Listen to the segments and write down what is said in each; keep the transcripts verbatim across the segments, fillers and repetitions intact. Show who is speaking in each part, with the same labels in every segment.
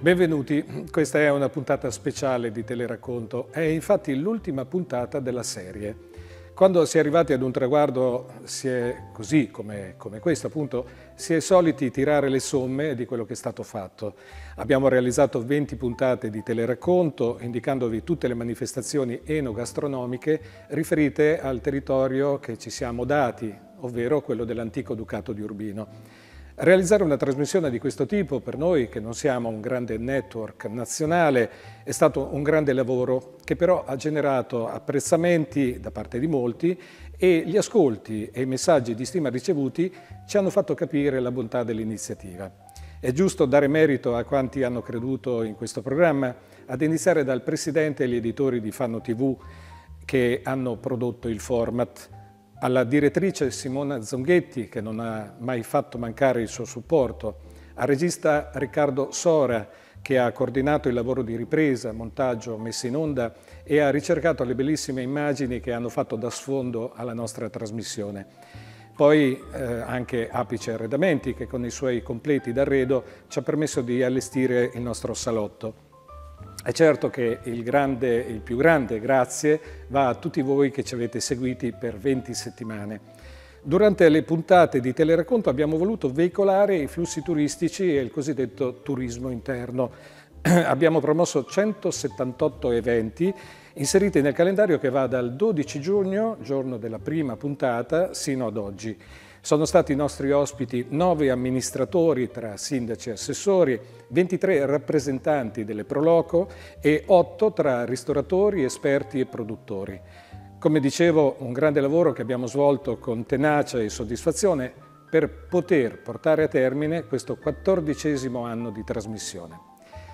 Speaker 1: Benvenuti, questa è una puntata speciale di Teleracconto, è infatti l'ultima puntata della serie. Quando si è arrivati ad un traguardo si è così, come, come questo appunto, si è soliti tirare le somme di quello che è stato fatto. Abbiamo realizzato venti puntate di Teleracconto, indicandovi tutte le manifestazioni enogastronomiche riferite al territorio che ci siamo dati, ovvero quello dell'antico Ducato di Urbino. Realizzare una trasmissione di questo tipo per noi, che non siamo un grande network nazionale, è stato un grande lavoro che però ha generato apprezzamenti da parte di molti e gli ascolti e i messaggi di stima ricevuti ci hanno fatto capire la bontà dell'iniziativa. È giusto dare merito a quanti hanno creduto in questo programma, ad iniziare dal presidente e gli editori di Fanno tivù che hanno prodotto il format, alla direttrice Simona Zonghetti, che non ha mai fatto mancare il suo supporto, al regista Riccardo Sora, che ha coordinato il lavoro di ripresa, montaggio, messa in onda e ha ricercato le bellissime immagini che hanno fatto da sfondo alla nostra trasmissione. Poi eh, anche Apice Arredamenti, che con i suoi completi d'arredo ci ha permesso di allestire il nostro salotto. È certo che il, grande, il più grande grazie va a tutti voi che ci avete seguiti per venti settimane. Durante le puntate di Teleracconto abbiamo voluto veicolare i flussi turistici e il cosiddetto turismo interno. Abbiamo promosso centosettantotto eventi inseriti nel calendario che va dal dodici giugno, giorno della prima puntata, sino ad oggi. Sono stati i nostri ospiti nove amministratori tra sindaci e assessori, ventitré rappresentanti delle Proloco e otto tra ristoratori, esperti e produttori. Come dicevo, un grande lavoro che abbiamo svolto con tenacia e soddisfazione per poter portare a termine questo quattordicesimo anno di trasmissione.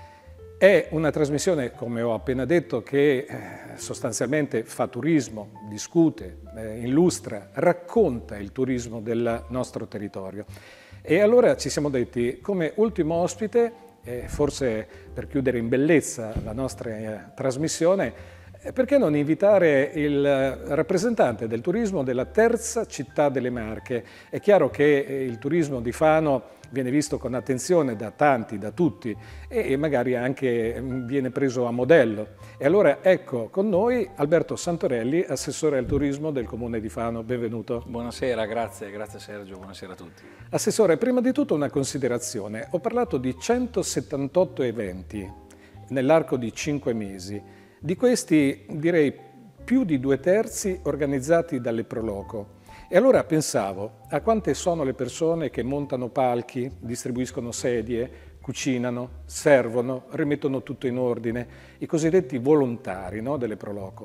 Speaker 1: È una trasmissione, come ho appena detto, che sostanzialmente fa turismo, discute, eh, illustra, racconta il turismo del nostro territorio. E allora ci siamo detti, come ultimo ospite, eh, forse per chiudere in bellezza la nostra eh, trasmissione, eh, perché non invitare il rappresentante del turismo della terza città delle Marche? È chiaro che eh, il turismo di Fano viene visto con attenzione da tanti, da tutti e magari anche viene preso a modello. E allora ecco con noi Alberto Santorelli, assessore al turismo del Comune di Fano. Benvenuto.
Speaker 2: Buonasera, grazie, grazie Sergio, buonasera a tutti.
Speaker 1: Assessore, prima di tutto una considerazione. Ho parlato di centosettantotto eventi nell'arco di cinque mesi. Di questi direi più di due terzi organizzati dalle Proloco. E allora pensavo a quante sono le persone che montano palchi, distribuiscono sedie, cucinano, servono, rimettono tutto in ordine, i cosiddetti volontari, no, delle Proloco.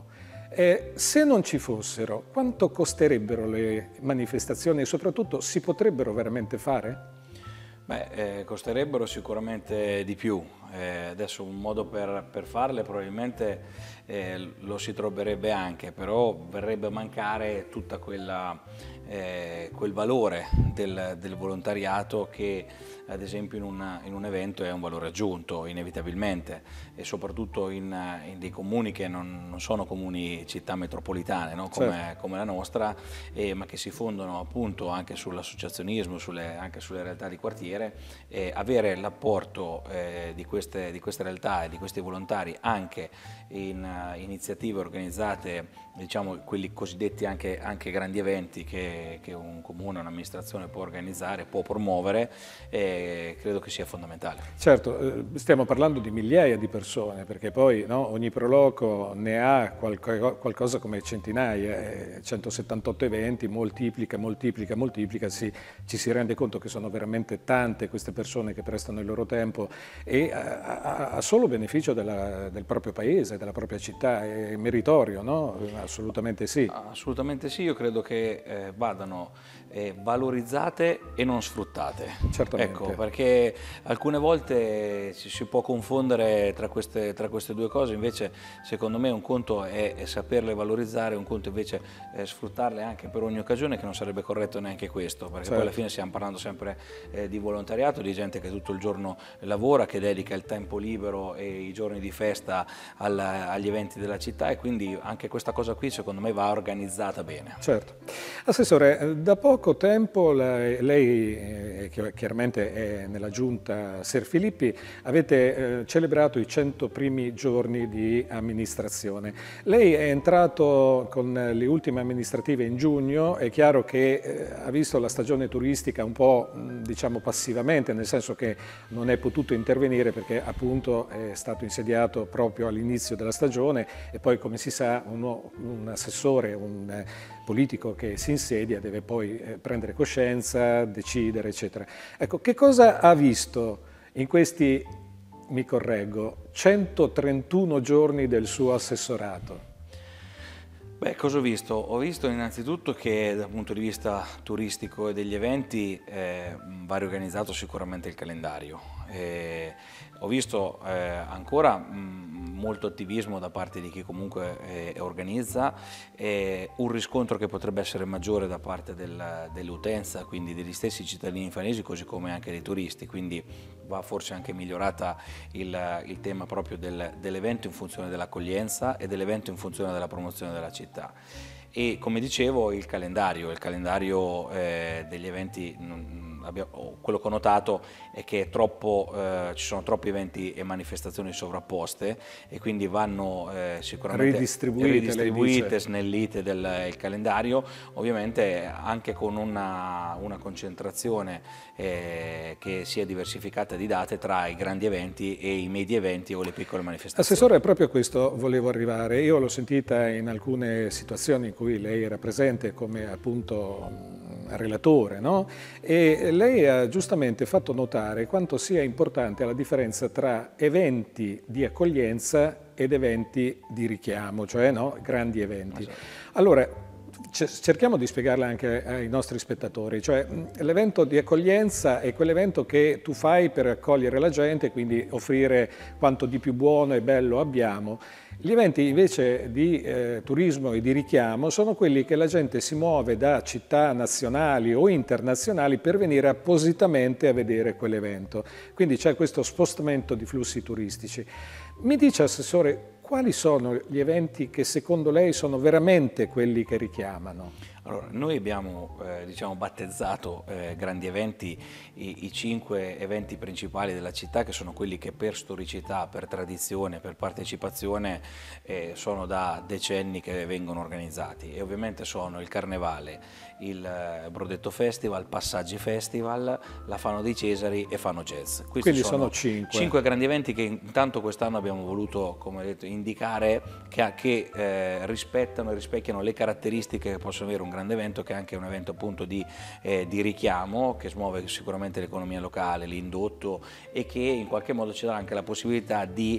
Speaker 1: E se non ci fossero, quanto costerebbero le manifestazioni e soprattutto si potrebbero veramente fare?
Speaker 2: Beh, eh, costerebbero sicuramente di più. Eh, adesso un modo per, per farle probabilmente eh, lo si troverebbe anche, però verrebbe a mancare tutta quella, eh, quel valore del, del volontariato che ad esempio in, una, in un evento è un valore aggiunto inevitabilmente, e soprattutto in, in dei comuni che non, non sono comuni città metropolitane, no? come, certo. come la nostra, eh, ma che si fondano appunto anche sull'associazionismo, sulle, anche sulle realtà di quartiere. Eh, avere l'apporto eh, di queste di queste realtà e di questi volontari anche in uh, iniziative organizzate, diciamo quelli cosiddetti anche, anche grandi eventi che, che un comune, un'amministrazione può organizzare, può promuovere, eh, credo che sia fondamentale.
Speaker 1: Certo, eh, stiamo parlando di migliaia di persone, perché poi no, ogni Proloco ne ha qualco, qualcosa come centinaia, eh, centosettantotto eventi, moltiplica, moltiplica, moltiplica, si, ci si rende conto che sono veramente tante queste persone che prestano il loro tempo e a, a solo beneficio della, del proprio paese, della propria città. È meritorio, no? Assolutamente sì.
Speaker 2: Assolutamente sì, io credo che eh, vadano eh, valorizzate e non sfruttate.
Speaker 1: Certamente.
Speaker 2: Ecco, perché alcune volte ci si può confondere tra queste, tra queste due cose, invece secondo me un conto è, è saperle valorizzare, un conto invece è sfruttarle anche per ogni occasione, che non sarebbe corretto neanche questo, perché certo. poi alla fine stiamo parlando sempre eh, di volontariato, di gente che tutto il giorno lavora, che dedica il tempo libero e i giorni di festa al, agli eventi della città, e quindi anche questa cosa qui secondo me va organizzata bene.
Speaker 1: Certo. Assessore, da poco poco tempo la, lei, eh, che chiaramente è nella giunta Ser Filippi, avete eh, celebrato i cento primi giorni di amministrazione. Lei è entrato con le ultime amministrative in giugno, è chiaro che eh, ha visto la stagione turistica un po' mh, diciamo passivamente, nel senso che non è potuto intervenire perché appunto è stato insediato proprio all'inizio della stagione e poi, come si sa, uno, un assessore, un eh, politico che si insedia deve poi eh, prendere coscienza, decidere, eccetera. Ecco, che cosa ha visto in questi, mi correggo, centotrentuno giorni del suo assessorato?
Speaker 2: Beh, cosa ho visto? Ho visto innanzitutto che dal punto di vista turistico e degli eventi eh, va riorganizzato sicuramente il calendario. Eh, ho visto eh, ancora mh, molto attivismo da parte di chi comunque eh, organizza, eh, un riscontro che potrebbe essere maggiore da parte del, dell'utenza, quindi degli stessi cittadini fanesi, così come anche dei turisti, quindi va forse anche migliorata il, il tema proprio del, dell'evento in funzione dell'accoglienza e dell'evento in funzione della promozione della città. E come dicevo, il calendario, il calendario eh, degli eventi, non, abbiamo, quello che ho notato è che è troppo, eh, ci sono troppi eventi e manifestazioni sovrapposte e quindi vanno eh, sicuramente
Speaker 1: ridistribuite,
Speaker 2: ridistribuite snellite del il calendario, ovviamente anche con una, una concentrazione eh, che sia diversificata di date tra i grandi eventi e i medi eventi o le piccole manifestazioni.
Speaker 1: Assessore, proprio a questo volevo arrivare. Io l'ho sentita in alcune situazioni in cui lei era presente come appunto relatore, no? E lei ha giustamente fatto notare quanto sia importante la differenza tra eventi di accoglienza ed eventi di richiamo, cioè no? Grandi eventi. Esatto. Allora, cerchiamo di spiegarla anche ai nostri spettatori, cioè l'evento di accoglienza è quell'evento che tu fai per accogliere la gente, quindi offrire quanto di più buono e bello abbiamo. Gli eventi invece di eh, turismo e di richiamo sono quelli che la gente si muove da città nazionali o internazionali per venire appositamente a vedere quell'evento. Quindi c'è questo spostamento di flussi turistici. Mi dice, Assessore, quali sono gli eventi che secondo lei sono veramente quelli che richiamano?
Speaker 2: Allora, noi abbiamo eh, diciamo, battezzato eh, grandi eventi, i, i cinque eventi principali della città, che sono quelli che per storicità, per tradizione, per partecipazione eh, sono da decenni che vengono organizzati, e ovviamente sono il Carnevale, il eh, Brodetto Festival, Passaggi Festival, la Fano dei Cesari e Fano Jazz. Questi
Speaker 1: Quindi
Speaker 2: sono,
Speaker 1: sono cinque.
Speaker 2: cinque grandi eventi che intanto quest'anno abbiamo voluto, come detto, indicare che, che eh, rispettano e rispecchiano le caratteristiche che possono avere un grande evento, che è anche un evento appunto di, eh, di richiamo, che smuove sicuramente l'economia locale, l'indotto, e che in qualche modo ci dà anche la possibilità di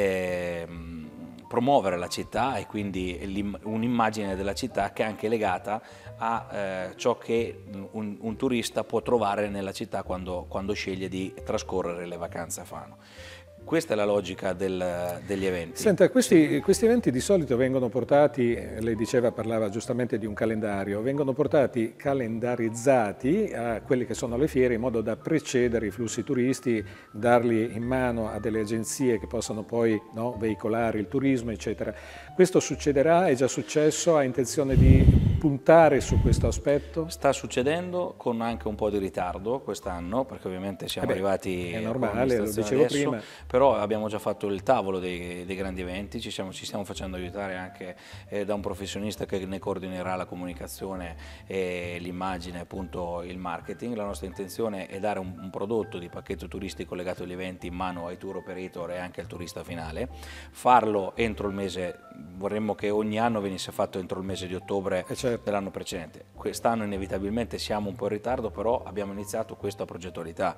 Speaker 2: eh, promuovere la città e quindi un'immagine della città che è anche legata a eh, ciò che un, un turista può trovare nella città quando, quando sceglie di trascorrere le vacanze a Fano. Questa è la logica del, degli eventi.
Speaker 1: Senta, questi, questi eventi di solito vengono portati, lei diceva, parlava giustamente di un calendario, vengono portati calendarizzati a quelle che sono le fiere in modo da precedere i flussi turisti, darli in mano a delle agenzie che possano poi no, veicolare il turismo, eccetera. Questo succederà? È già successo? Ha intenzione di puntare su questo aspetto?
Speaker 2: Sta succedendo con anche un po' di ritardo quest'anno, perché ovviamente siamo eh beh, arrivati...
Speaker 1: È normale, lo dicevo
Speaker 2: adesso,
Speaker 1: prima.
Speaker 2: Però abbiamo già fatto il tavolo dei, dei grandi eventi, ci, siamo, ci stiamo facendo aiutare anche eh, da un professionista che ne coordinerà la comunicazione e l'immagine, appunto il marketing. La nostra intenzione è dare un, un prodotto di pacchetto turistico legato agli eventi in mano ai tour operator e anche al turista finale, farlo entro il mese, vorremmo che ogni anno venisse fatto entro il mese di ottobre eh certo. dell'anno precedente. Quest'anno inevitabilmente siamo un po' in ritardo, però abbiamo iniziato questa progettualità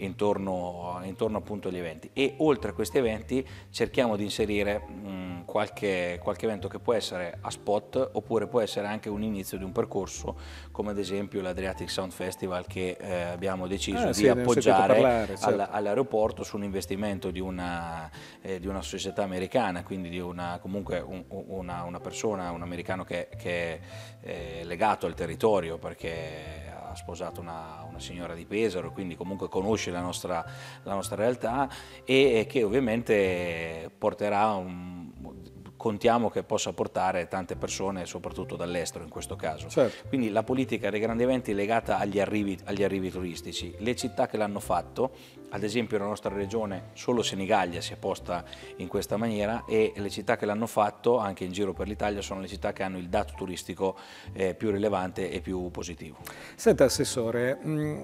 Speaker 2: intorno, intorno appunto agli eventi, e oltre a questi eventi cerchiamo di inserire mh, qualche, qualche evento che può essere a spot oppure può essere anche un inizio di un percorso, come ad esempio l'Adriatic Sound Festival che eh, abbiamo deciso
Speaker 1: ah,
Speaker 2: di
Speaker 1: sì,
Speaker 2: appoggiare
Speaker 1: parlare, certo.
Speaker 2: all'aeroporto su un investimento di una, eh, di una società americana, quindi di una, comunque un, una, una persona, un americano che, che è legato al territorio perché ha sposato una, una signora di Pesaro, quindi comunque conosce la nostra, la nostra realtà, e che ovviamente porterà un, contiamo che possa portare tante persone, soprattutto dall'estero in questo caso.
Speaker 1: Certo.
Speaker 2: Quindi la politica dei grandi eventi è legata agli arrivi, agli arrivi turistici. Le città che l'hanno fatto, ad esempio la nostra regione, solo Senigallia si è posta in questa maniera, e le città che l'hanno fatto anche in giro per l'Italia sono le città che hanno il dato turistico eh, più rilevante e più positivo.
Speaker 1: Senta Assessore, mh,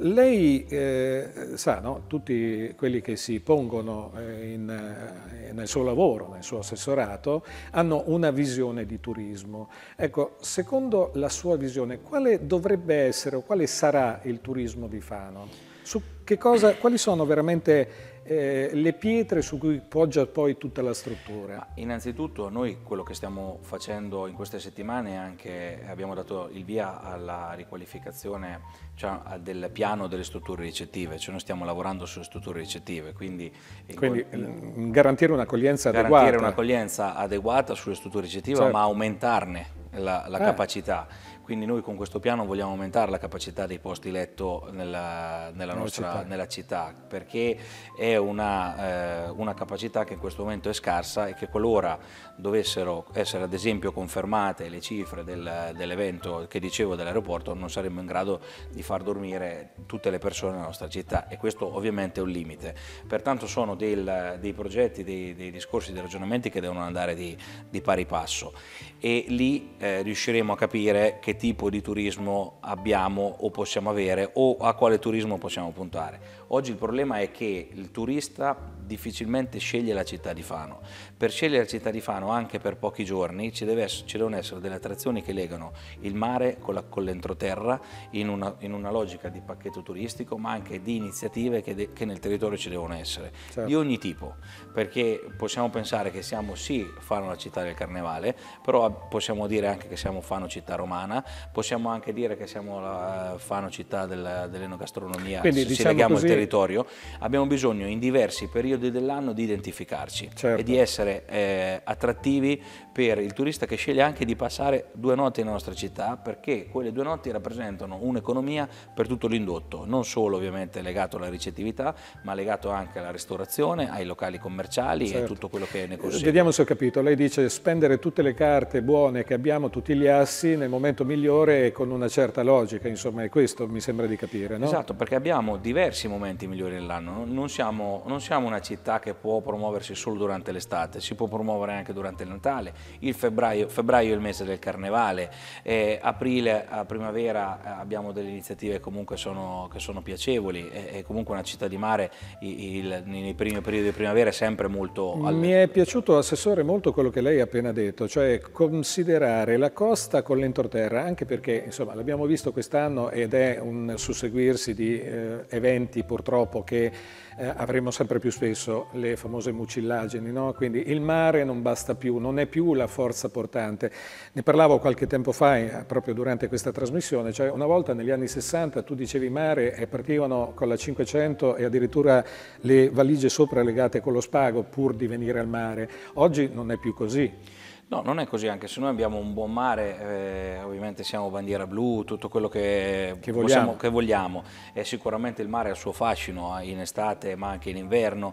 Speaker 1: lei eh, sa, no? Tutti quelli che si pongono eh, in, eh, nel suo lavoro, nel suo assessorato, hanno una visione di turismo. Ecco, secondo la sua visione, quale dovrebbe essere o quale sarà il turismo di Fano? Su che cosa, quali sono veramente eh, le pietre su cui poggia poi tutta la struttura?
Speaker 2: Ma innanzitutto noi quello che stiamo facendo in queste settimane è anche, abbiamo dato il via alla riqualificazione, cioè, del piano delle strutture ricettive, cioè noi stiamo lavorando sulle strutture ricettive, quindi,
Speaker 1: quindi il, garantire un'accoglienza adeguata.
Speaker 2: Garantire un'accoglienza adeguata sulle strutture ricettive, certo, ma aumentarne la, la eh. capacità. Quindi noi con questo piano vogliamo aumentare la capacità dei posti letto nella, nella nostra città. Nella città, perché è una, eh, una capacità che in questo momento è scarsa e che qualora dovessero essere ad esempio confermate le cifre del, dell'evento che dicevo dell'aeroporto, non saremmo in grado di far dormire tutte le persone nella nostra città, e questo ovviamente è un limite. Pertanto sono del, dei progetti, dei, dei discorsi, dei ragionamenti che devono andare di, di pari passo, e lì eh, riusciremo a capire che tipo di turismo abbiamo o possiamo avere, o a quale turismo possiamo puntare. Oggi il problema è che il turista difficilmente sceglie la città di Fano. Per scegliere la città di Fano anche per pochi giorni ci, deve essere, ci devono essere delle attrazioni che legano il mare con l'entroterra in una, in una logica di pacchetto turistico, ma anche di iniziative che, de, che nel territorio ci devono essere, certo, di ogni tipo, perché possiamo pensare che siamo sì Fano la città del carnevale, però possiamo dire anche che siamo Fano città romana, possiamo anche dire che siamo la Fano città del, dell'enogastronomia, se diciamo ci leghiamo così, al territorio. Abbiamo bisogno in diversi periodi dell'anno di identificarci, certo, e di essere eh, attrattivi per il turista che sceglie anche di passare due notti nella nostra città, perché quelle due notti rappresentano un'economia per tutto l'indotto, non solo ovviamente legato alla ricettività, ma legato anche alla ristorazione, ai locali commerciali, certo, e tutto quello che ne consegue.
Speaker 1: Vediamo se ho capito, lei dice spendere tutte le carte buone che abbiamo, tutti gli assi nel momento migliore e con una certa logica, insomma, è questo mi sembra di capire, no?
Speaker 2: Esatto, perché abbiamo diversi momenti migliori nell'anno, non siamo, non siamo una città che può promuoversi solo durante l'estate, si può promuovere anche durante il Natale, il febbraio, febbraio è il mese del carnevale, eh, aprile a primavera eh, abbiamo delle iniziative che comunque sono, che sono piacevoli, e, e comunque una città di mare il, il, nei primi periodi di primavera è sempre molto...
Speaker 1: Mi è piaciuto, Assessore, molto quello che lei ha appena detto, cioè considerare la costa con l'entroterra, anche perché insomma l'abbiamo visto quest'anno ed è un susseguirsi di eh, eventi purtroppo che eh, avremo sempre più spesso, le famose mucillagini, no? Quindi il mare non basta più, non è più la forza portante. Ne parlavo qualche tempo fa, eh, proprio durante questa trasmissione, cioè una volta negli anni sessanta tu dicevi mare e partivano con la cinquecento e addirittura le valigie sopra legate con lo spago pur di venire al mare. Oggi non è più così.
Speaker 2: No, non è così, anche se noi abbiamo un buon mare, eh, ovviamente siamo bandiera blu, tutto quello che,
Speaker 1: che,
Speaker 2: vogliamo.
Speaker 1: Possiamo,
Speaker 2: che vogliamo, e sicuramente il mare ha il suo fascino in estate ma anche in inverno,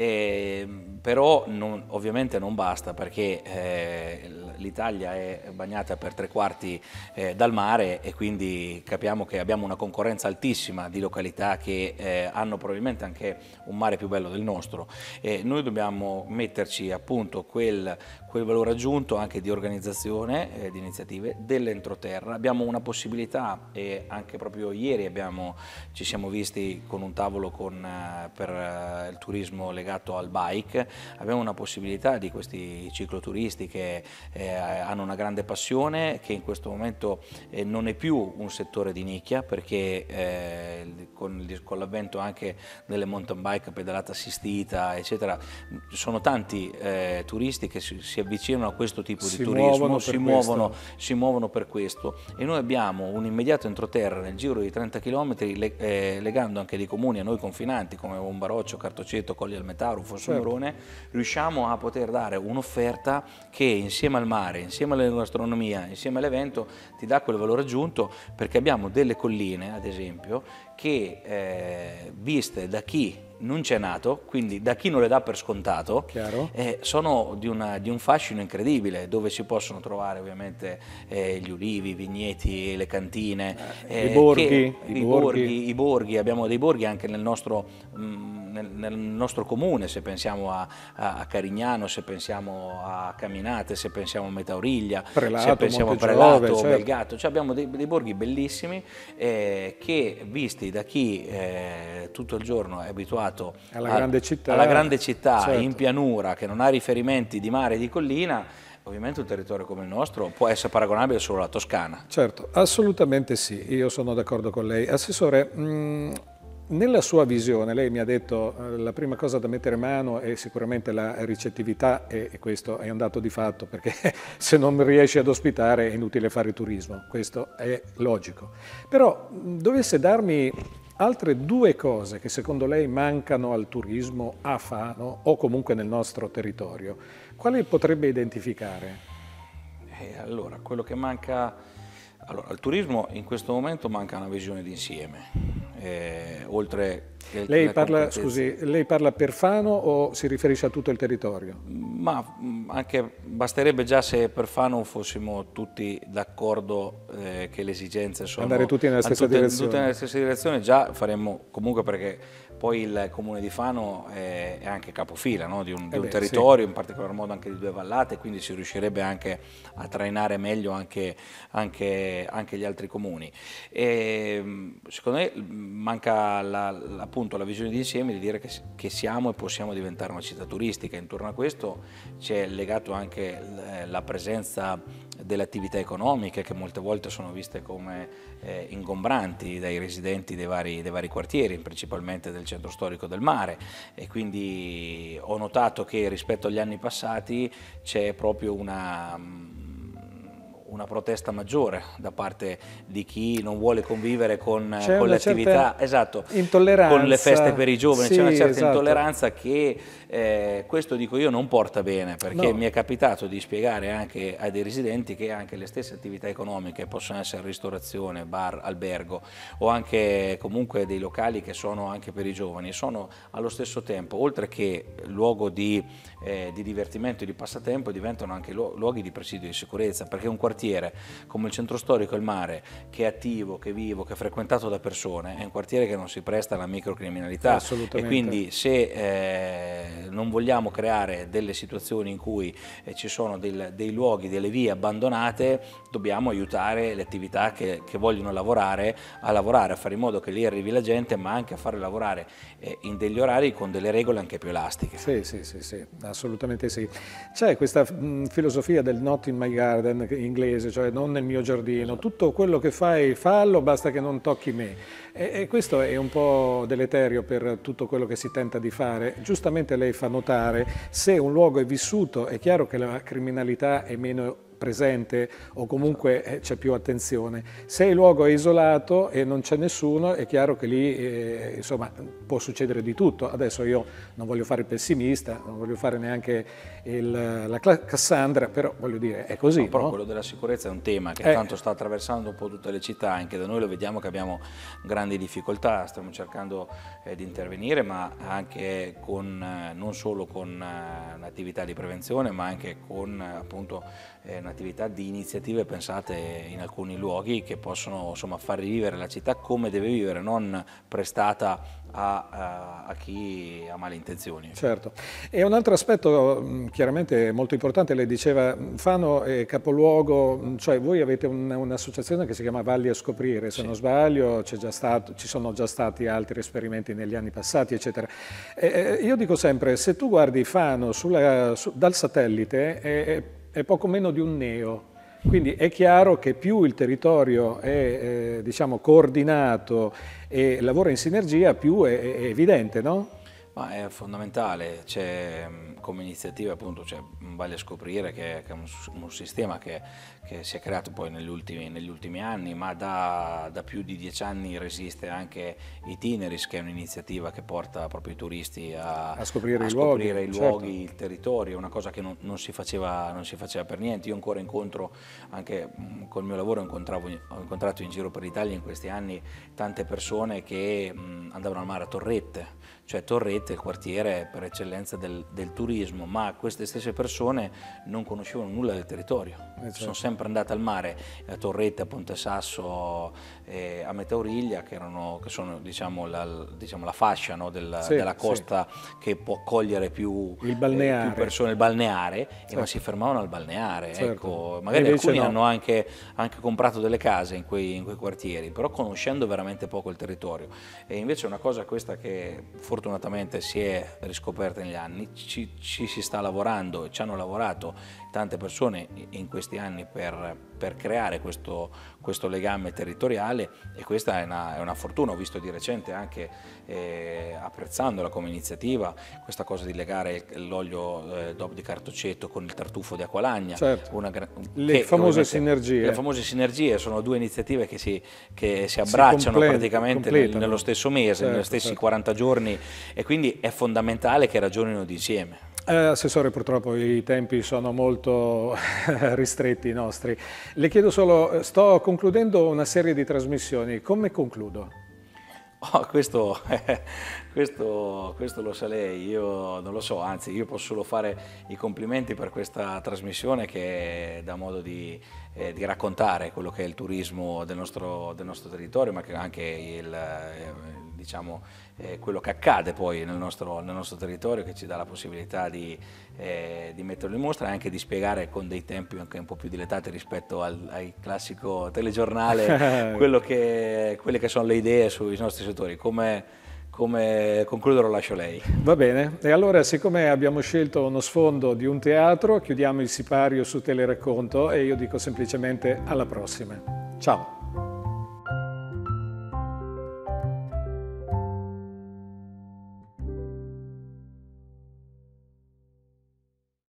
Speaker 2: eh, però non, ovviamente non basta, perché eh, l'Italia è bagnata per tre quarti eh, dal mare, e quindi capiamo che abbiamo una concorrenza altissima di località che eh, hanno probabilmente anche un mare più bello del nostro, e noi dobbiamo metterci appunto quel, quel valore aggiunto anche di organizzazione, eh, di iniziative dell'entroterra. Abbiamo una possibilità, e anche proprio ieri abbiamo, ci siamo visti con un tavolo con, eh, per eh, il turismo legato al bike, abbiamo una possibilità di questi cicloturisti che eh, hanno una grande passione, che in questo momento eh, non è più un settore di nicchia, perché eh, con, con l'avvento anche delle mountain bike, pedalata assistita eccetera, sono tanti eh, turisti che si, si avvicinano a questo tipo
Speaker 1: si
Speaker 2: di turismo,
Speaker 1: muovono
Speaker 2: si, muovono, si muovono per questo, e noi abbiamo un immediato entroterra nel giro di trenta chilometri, le, eh, legando anche dei comuni a noi confinanti come Bombaroccio, Cartoceto, Colli al Metauro, Fossombrone, certo, riusciamo a poter dare un'offerta che insieme al mare, insieme alla gastronomia, insieme all'evento ti dà quel valore aggiunto, perché abbiamo delle colline ad esempio che eh, viste da chi non c'è nato, quindi da chi non le dà per scontato, eh, sono di, una, di un fascino incredibile, dove si possono trovare ovviamente eh, gli ulivi, i vigneti, le cantine,
Speaker 1: eh, i, borghi,
Speaker 2: che,
Speaker 1: i,
Speaker 2: i,
Speaker 1: borghi.
Speaker 2: borghi, i borghi, abbiamo dei borghi anche nel nostro, mh, nel, nel nostro comune, se pensiamo a, a, a Carignano, se pensiamo a Caminate, se pensiamo a Metauriglia,
Speaker 1: Prelato,
Speaker 2: se pensiamo a
Speaker 1: Montegiove,
Speaker 2: Prelato,
Speaker 1: certo.
Speaker 2: Belgato, cioè abbiamo dei, dei borghi bellissimi eh, che, visti da chi eh, tutto il giorno è abituato
Speaker 1: alla,
Speaker 2: a,
Speaker 1: grande città,
Speaker 2: alla grande città,
Speaker 1: certo.
Speaker 2: in pianura, che non ha riferimenti di mare e di collina, ovviamente un territorio come il nostro può essere paragonabile solo alla Toscana.
Speaker 1: Certo, assolutamente sì, io sono d'accordo con lei. Assessore, mh, nella sua visione, lei mi ha detto eh, la prima cosa da mettere mano è sicuramente la ricettività e, e questo è un dato di fatto, perché se non riesci ad ospitare è inutile fare turismo, questo è logico. Però mh, dovesse darmi altre due cose che secondo lei mancano al turismo a Fano o comunque nel nostro territorio, quali potrebbe identificare?
Speaker 2: Eh, allora, quello che manca, allora, al turismo in questo momento manca una visione d'insieme, eh, oltre che
Speaker 1: lei parla, scusi, lei parla per Fano o si riferisce a tutto il territorio?
Speaker 2: Ma anche basterebbe già se per Fano fossimo tutti d'accordo eh, che le esigenze sono
Speaker 1: andare tutti nella stessa
Speaker 2: tutte,
Speaker 1: direzione.
Speaker 2: Tutte nella stessa direzione, già faremmo comunque, perché poi il comune di Fano è, è anche capofila, no? di un, di
Speaker 1: eh
Speaker 2: un
Speaker 1: beh,
Speaker 2: territorio,
Speaker 1: sì.
Speaker 2: in particolar modo anche di due vallate, quindi si riuscirebbe anche a trainare meglio anche, anche, anche gli altri comuni. E, secondo me manca la, la, appunto la visione d'insieme di dire che, che siamo e possiamo diventare una città turistica. Intorno a questo c'è legato anche la presenza delle attività economiche, che molte volte sono viste come eh, ingombranti dai residenti dei vari, dei vari quartieri, principalmente del centro storico del mare, e quindi ho notato che rispetto agli anni passati c'è proprio una una protesta maggiore da parte di chi non vuole convivere con, con le attività, esatto, con le feste per i giovani, c'è sì, una certa esatto. intolleranza che eh, questo, dico io, non porta bene, perché no. mi è capitato di spiegare anche ai dei residenti che anche le stesse attività economiche possono essere ristorazione, bar, albergo o anche comunque dei locali che sono anche per i giovani, sono allo stesso tempo, oltre che luogo di, eh, di divertimento e di passatempo, diventano anche lu luoghi di presidio di sicurezza, perché un quartiere come il centro storico e il mare, che è attivo, che è vivo, che è frequentato da persone, è un quartiere che non si presta alla microcriminalità, e quindi se eh, non vogliamo creare delle situazioni in cui eh, ci sono del, dei luoghi, delle vie abbandonate, dobbiamo aiutare le attività che, che vogliono lavorare a lavorare, a fare in modo che lì arrivi la gente, ma anche a farle lavorare eh, in degli orari con delle regole anche più elastiche.
Speaker 1: Sì, sì, sì, sì, assolutamente sì. C'è questa mh, filosofia del not in my garden inglese, cioè non nel mio giardino, tutto quello che fai fallo, basta che non tocchi me, e, e questo è un po' deleterio per tutto quello che si tenta di fare. Giustamente lei fa notare, se un luogo è vissuto è chiaro che la criminalità è meno presente o comunque c'è più attenzione. Se il luogo è isolato e non c'è nessuno, è chiaro che lì eh, insomma può succedere di tutto. Adesso io non voglio fare il pessimista, non voglio fare neanche il, la Cassandra, però voglio dire è così.
Speaker 2: No, però
Speaker 1: no?
Speaker 2: quello della sicurezza è un tema che
Speaker 1: eh.
Speaker 2: tanto sta attraversando un po' tutte le città, anche da noi lo vediamo che abbiamo grandi difficoltà, stiamo cercando eh, di intervenire, ma anche con, eh, non solo con eh, un'attività di prevenzione, ma anche con eh, appunto eh, un'attività di iniziative pensate in alcuni luoghi che possono insomma far rivivere la città come deve vivere, non prestata a, a, a chi ha male intenzioni.
Speaker 1: Certo. E un altro aspetto chiaramente molto importante, lei diceva Fano è capoluogo, cioè voi avete un'associazione che si chiama Valli a Scoprire, se sì. non sbaglio, c'è già stato, ci sono già stati altri esperimenti negli anni passati, eccetera. E io dico sempre, se tu guardi Fano sulla, su, dal satellite è, è poco meno di un neo. Quindi è chiaro che più il territorio è eh, diciamo, coordinato e lavora in sinergia, più è, è evidente, no?
Speaker 2: Ma è fondamentale, c'è come iniziativa appunto c'è Valli a Scoprire che, che è un, un sistema che, che si è creato poi negli ultimi, negli ultimi anni, ma da, da più di dieci anni resiste anche Itineris, che è un'iniziativa che porta proprio i turisti a,
Speaker 1: a scoprire,
Speaker 2: a
Speaker 1: i,
Speaker 2: scoprire
Speaker 1: luoghi,
Speaker 2: i luoghi,
Speaker 1: certo.
Speaker 2: il territorio, una cosa che non, non, si faceva, non si faceva per niente. Io ancora incontro, anche col mio lavoro incontravo, ho incontrato in giro per l'Italia in questi anni tante persone che mh, andavano al mare a Torrette, cioè Torrette è il quartiere per eccellenza del, del turismo, ma queste stesse persone non conoscevano nulla del territorio, eh certo. sono sempre andate al mare, a Torrette, a Ponte Sasso, eh, a Metauriglia, che, erano, che sono diciamo, la, diciamo, la fascia no, del, sì, della costa sì. che può accogliere più,
Speaker 1: il balneare.
Speaker 2: eh, più persone, il balneare, certo. e non si fermavano al balneare,
Speaker 1: certo.
Speaker 2: ecco, magari alcuni
Speaker 1: no.
Speaker 2: hanno anche, anche comprato delle case in quei, in quei quartieri, però conoscendo veramente poco il territorio. E invece una cosa questa che fortunatamente si è riscoperta negli anni, ci, ci si sta lavorando e ci hanno lavorato tante persone in questi anni per, per creare questo, questo legame territoriale, e questa è una, è una fortuna. Ho visto di recente anche, eh, apprezzandola come iniziativa, questa cosa di legare l'olio eh, D O P di Cartoceto con il tartufo di Acqualagna.
Speaker 1: Certo.
Speaker 2: Una,
Speaker 1: le
Speaker 2: che,
Speaker 1: famose sinergie.
Speaker 2: Le famose sinergie sono due iniziative che si, che si abbracciano si praticamente nel, nello stesso mese, certo, negli stessi certo. quaranta giorni, e quindi è fondamentale che ragionino insieme.
Speaker 1: Eh, Assessore, purtroppo i tempi sono molto ristretti i nostri. Le chiedo solo, sto concludendo una serie di trasmissioni, come concludo?
Speaker 2: Oh, questo, eh, questo, questo lo sa lei, io non lo so, anzi io posso solo fare i complimenti per questa trasmissione che dà modo di, eh, di raccontare quello che è il turismo del nostro, del nostro territorio, ma che anche il, eh, diciamo, eh, quello che accade poi nel nostro, nel nostro territorio, che ci dà la possibilità di, eh, di metterlo in mostra e anche di spiegare con dei tempi anche un po' più dilettati rispetto al, al classico telegiornale quello che, quelle che sono le idee sui nostri settori. Come, come concludo lo lascio lei.
Speaker 1: Va bene, e allora siccome abbiamo scelto uno sfondo di un teatro, chiudiamo il sipario su Teleracconto e io dico semplicemente alla prossima. Ciao!